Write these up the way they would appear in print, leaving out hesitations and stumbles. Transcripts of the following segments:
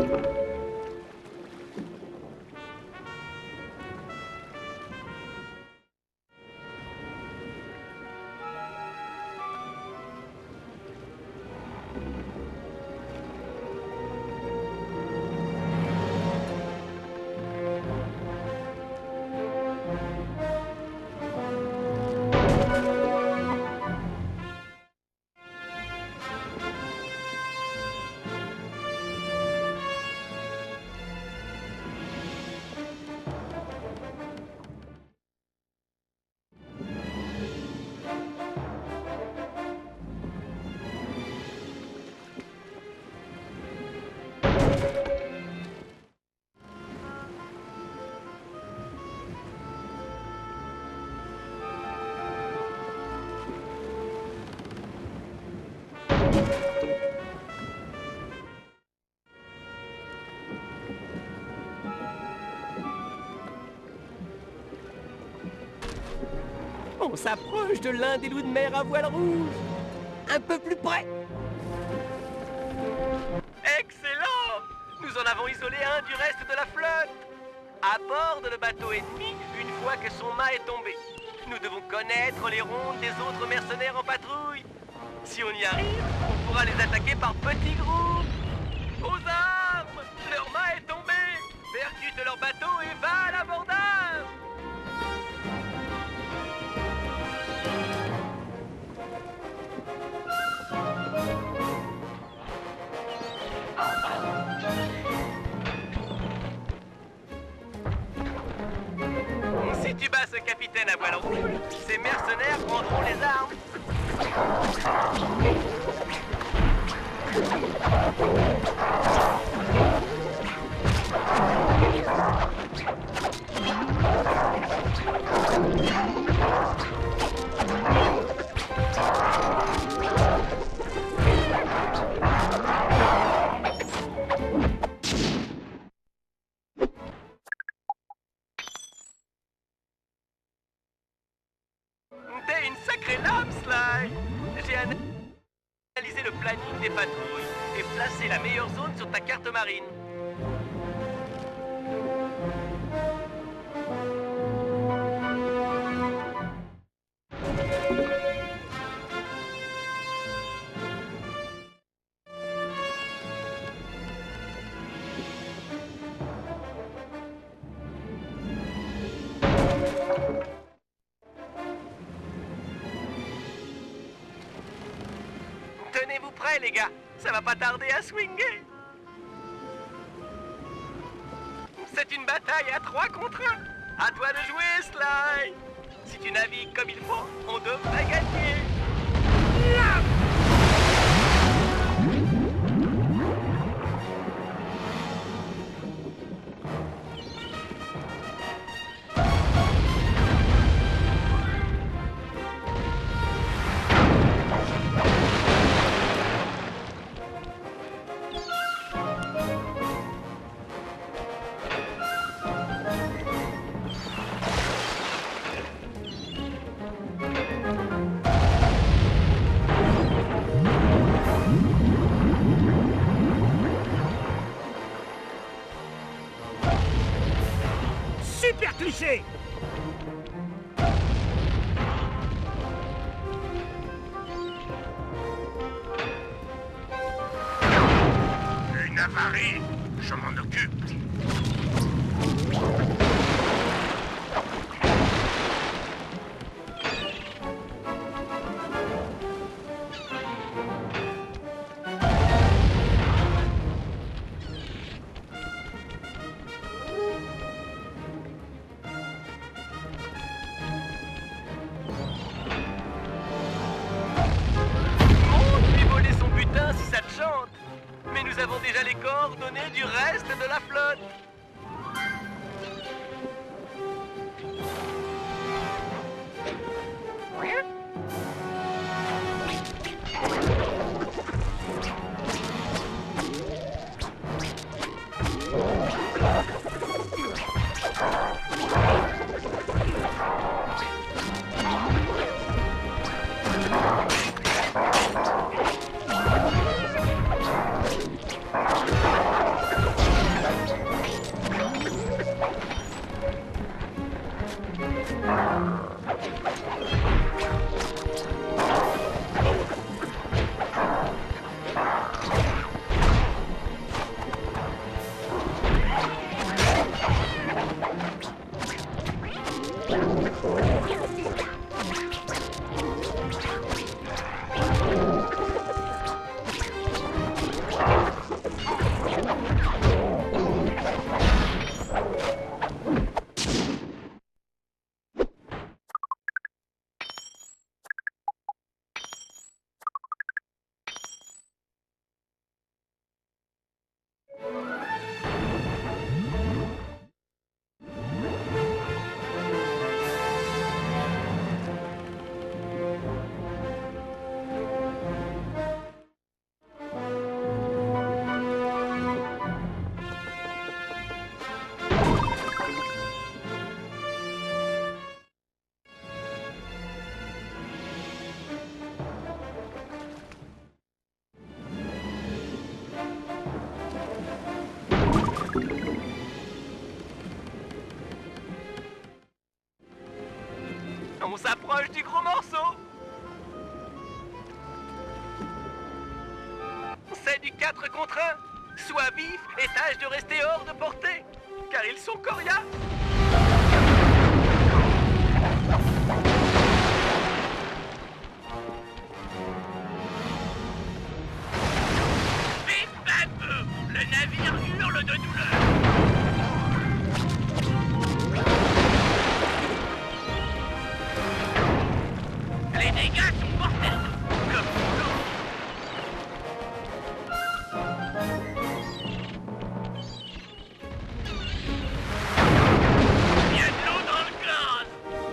On s'approche de l'un des loups de mer à voile rouge. Un peu plus près. Excellent! Nous en avons isolé un du reste de la flotte. Aborde le bateau ennemi une fois que son mât est tombé. Nous devons connaître les rondes des autres mercenaires en patrouille. Si on y arrive, on pourra les attaquer par petits groupes. Aux armes! Leur mât est tombé! Percute leur bateau et va à l'abordage! Si tu bats ce capitaine à voile rouge, ces mercenaires prendront les armes. T'es une sacrée lame, Sly! J'ai analysé le planning des patrouilles et placé la meilleure zone sur ta carte marine. Tenez-vous prêts, les gars. Ça va pas tarder à swinger. C'est une bataille à 3 contre 1. À toi de jouer, Sly. Si tu navigues comme il faut, on devrait gagner. Super cliché! Une avarie! Je m'en occupe! Mais nous avons déjà les coordonnées du reste de la flotte. On s'approche du gros morceau. C'est du 4 contre 1. Sois vif et tâche de rester hors de portée, car ils sont coriaces. Bip bap bou, le navire hurle de douleur. Les dégâts sont mortels, comme pour l'eau. Il y a de l'eau dans le gaz.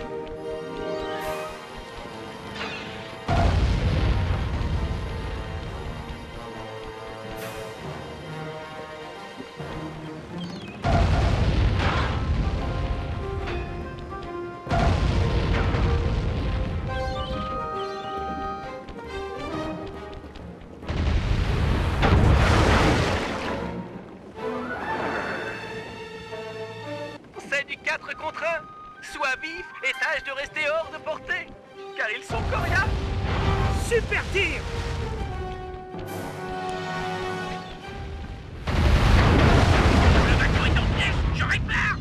C'est du 4 contre 1. Sois vif et tâche de rester hors de portée, car ils sont coriaces. Super tir! Le bateau est en piège, je répare.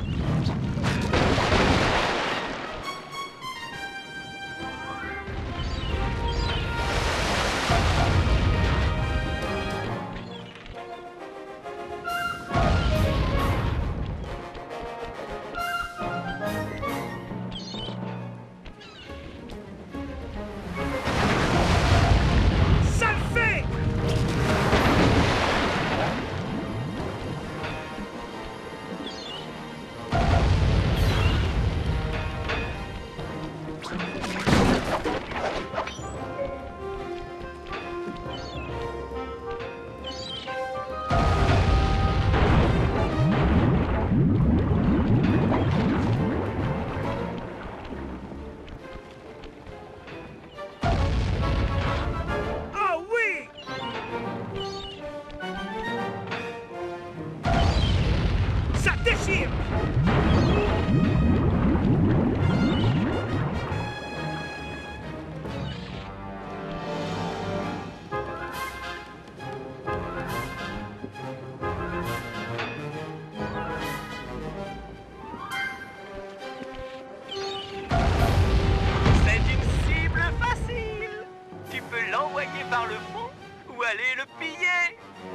Ça le fait! Oh oui! Ça déchire! C'est une cible facile. Tu peux l'envoyer par le fond ou aller le piller.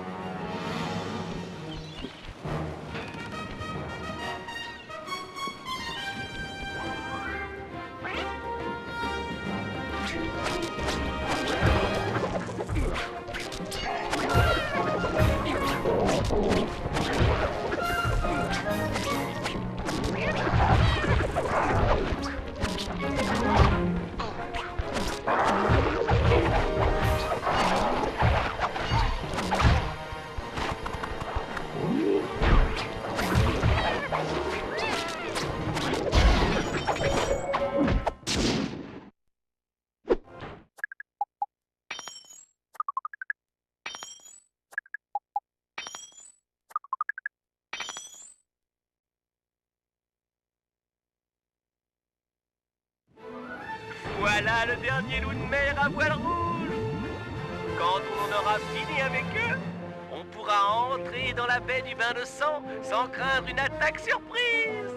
Voilà le dernier loup de mer à voile rouge. Quand on aura fini avec eux, on pourra entrer dans la baie du bain de sang sans craindre une attaque surprise.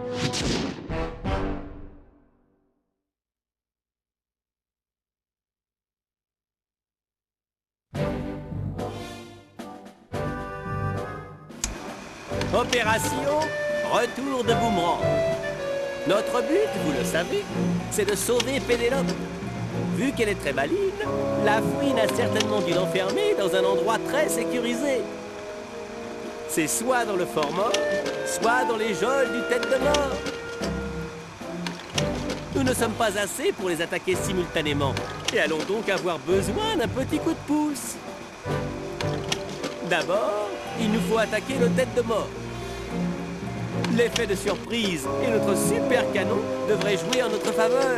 Opération Retour de Boomerang. Notre but, vous le savez, c'est de sauver Pénélope. Vu qu'elle est très maligne, la fouine a certainement dû l'enfermer dans un endroit très sécurisé. C'est soit dans le fort mort, soit dans les geôles du tête de mort. Nous ne sommes pas assez pour les attaquer simultanément et allons donc avoir besoin d'un petit coup de pouce. D'abord, il nous faut attaquer le tête de mort. L'effet de surprise et notre super canon devraient jouer en notre faveur.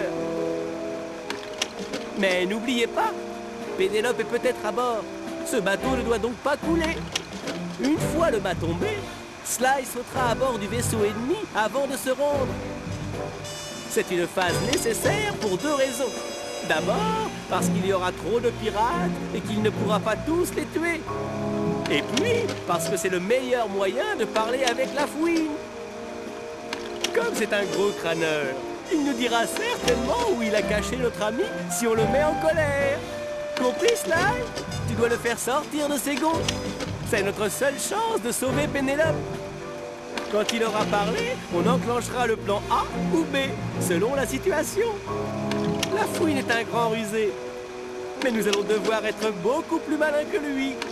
Mais n'oubliez pas, Pénélope est peut-être à bord. Ce bateau ne doit donc pas couler. Une fois le mât tombé, Sly sautera à bord du vaisseau ennemi avant de se rendre. C'est une phase nécessaire pour 2 raisons. D'abord, parce qu'il y aura trop de pirates et qu'il ne pourra pas tous les tuer. Et puis, parce que c'est le meilleur moyen de parler avec la fouine. Comme c'est un gros crâneur, il nous dira certainement où il a caché notre ami si on le met en colère. Compris, Sly? Tu dois le faire sortir de ses gonds. C'est notre seule chance de sauver Pénélope. Quand il aura parlé, on enclenchera le plan A ou B, selon la situation. La fouine est un grand rusé. Mais nous allons devoir être beaucoup plus malins que lui.